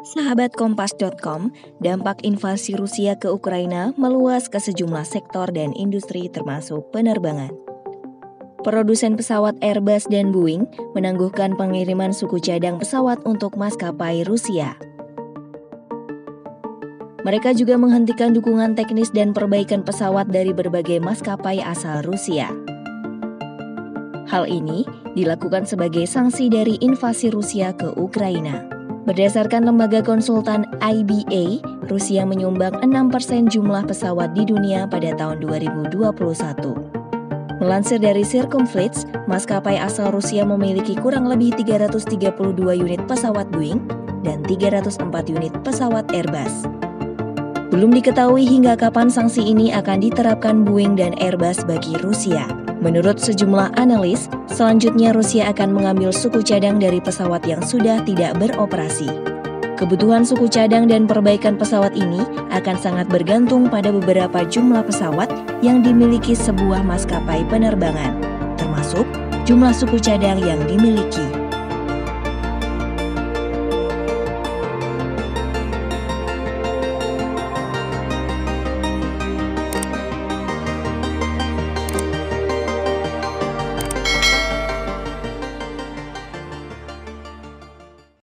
Sahabat Kompas.com, dampak invasi Rusia ke Ukraina meluas ke sejumlah sektor dan industri termasuk penerbangan. Produsen pesawat Airbus dan Boeing menangguhkan pengiriman suku cadang pesawat untuk maskapai Rusia. Mereka juga menghentikan dukungan teknis dan perbaikan pesawat dari berbagai maskapai asal Rusia. Hal ini dilakukan sebagai sanksi dari invasi Rusia ke Ukraina. Berdasarkan lembaga konsultan IBA, Rusia menyumbang 6% jumlah pesawat di dunia pada tahun 2021. Melansir dari Circumflex, maskapai asal Rusia memiliki kurang lebih 332 unit pesawat Boeing dan 304 unit pesawat Airbus. Belum diketahui hingga kapan sanksi ini akan diterapkan Boeing dan Airbus bagi Rusia. Menurut sejumlah analis, selanjutnya Rusia akan mengambil suku cadang dari pesawat yang sudah tidak beroperasi. Kebutuhan suku cadang dan perbaikan pesawat ini akan sangat bergantung pada beberapa jumlah pesawat yang dimiliki sebuah maskapai penerbangan, termasuk jumlah suku cadang yang dimiliki.